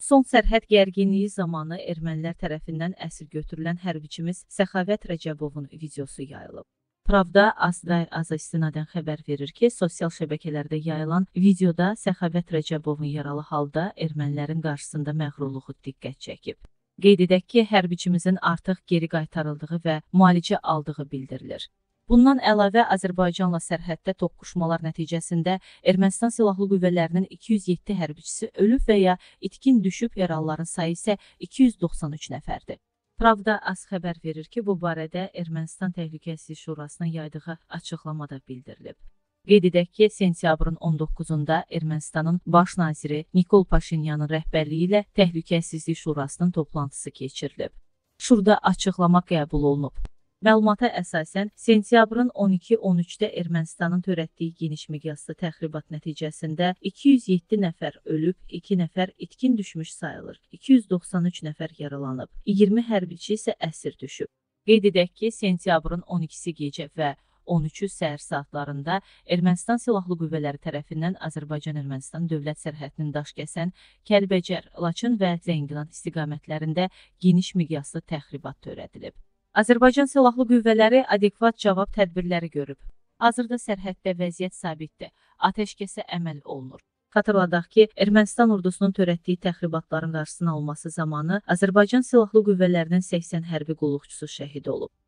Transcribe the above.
Son sərhəd gərginliyi zamanı ermənilər tərəfindən əsir götürülən hərbiçimiz Səxavət Rəcəbovun videosu yayılıb. Pravda az istinadən xəbər verir ki, sosial şəbəkələrdə yayılan videoda Səxavət Rəcəbovun yaralı halda ermənilərin qarşısında məğrurluğu diqqət çəkib. Qeyd edək ki, hərbiçimizin artıq geri qaytarıldığı və müalicə aldığı bildirilir. Bundan əlavə, Azərbaycanla sərhəddə toqquşmalar nəticəsində Ermənistan Silahlı Qüvvələrinin 207 hərbiçisi ölüb və ya itkin düşüb, yaralıların sayı isə 293 nəfərdir. Pravda az xəbər verir ki, bu barədə Ermənistan Təhlükəsizlik Şurasının yaydığı açıqlamada bildirilib. Qeyd edək ki, sentyabrın 19-da Ermənistanın baş naziri Nikol Paşinyanın rəhbərliyi ilə Təhlükəsizlik Şurasının toplantısı keçirilib. Şurada açıqlama qəbul olunub. Məlumata əsasən, sentyabrın 12-13-də Ermənistanın törətdiyi geniş miqyaslı təxribat nəticəsində 207 nəfər ölüb, 2 nəfər itkin düşmüş sayılır, 293 nəfər yaralanıb, 20 hərbiçi isə əsir düşüb. Qeyd edək ki, sentyabrın 12-si gecə və 13-ü səhər saatlarında Ermənistan Silahlı Qüvvələri tərəfindən Azərbaycan-Ermənistan dövlət sərhədinin Daşkəsən, Kəlbəcər, Laçın və Zəngilan istiqamətlərində geniş miqyaslı təxribat törədilib. Azərbaycan Silahlı Qüvvələri adekvat cavab tədbirləri görüb. Hazırda sərhəddə vəziyyət sabitdir, atəşkəsə əməl olunur. Xatırladaq ki, Ermənistan ordusunun törətdiyi təxribatların qarşısının alınması zamanı Azərbaycan Silahlı Qüvvələrinin 80 hərbi qulluqçusu şəhid olub.